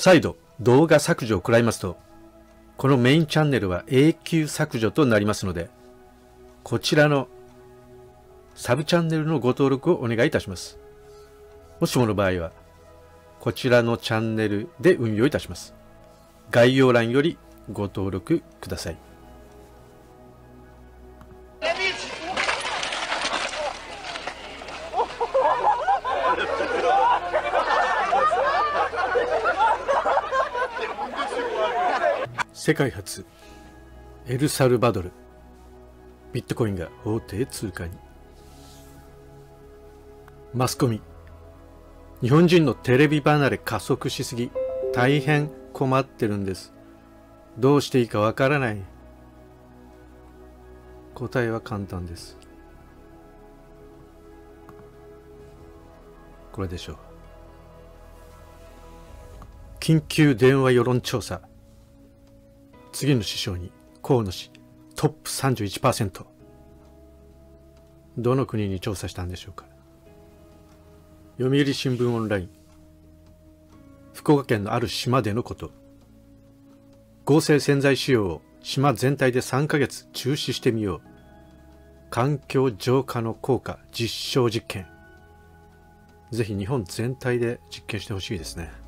再度動画削除を食らいますと、このメインチャンネルは永久削除となりますので、こちらのサブチャンネルのご登録をお願いいたします。もしもの場合は、こちらのチャンネルで運用いたします。概要欄よりご登録ください。世界初、エルサルバドル、ビットコインが法定通貨に。マスコミ、日本人のテレビ離れ加速しすぎ、大変困ってるんです。どうしていいかわからない。答えは簡単です。これでしょう。緊急電話世論調査。次の首相に河野氏トップ 31%。 どの国に調査したんでしょうか。読売新聞オンライン。福岡県のある島でのこと。合成洗剤使用を島全体で3ヶ月中止してみよう。環境浄化の効果実証実験。ぜひ日本全体で実験してほしいですね。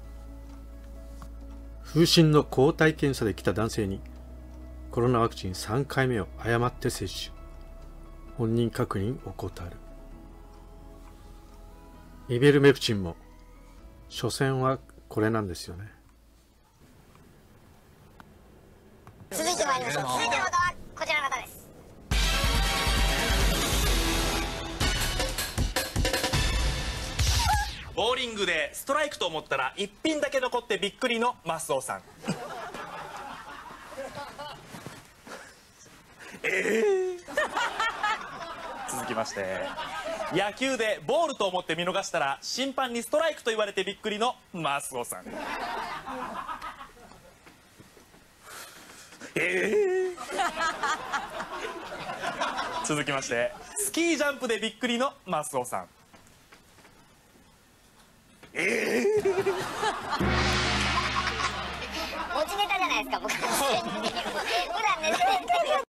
風疹の抗体検査で来た男性にコロナワクチン3回目を誤って接種。本人確認怠る。イベルメプチンも所詮はこれなんですよね。 続いてまいりましょう。続いての方はこちらの方です。 ボーリングでストライクと思ったら1ピンだけ残ってびっくりのマスオさん。続きまして、野球でボールと思って見逃したら審判にストライクと言われてびっくりのマスオさん。続きまして、スキージャンプでびっくりのマスオさん。 持ちネタじゃないですか、僕。普段ね。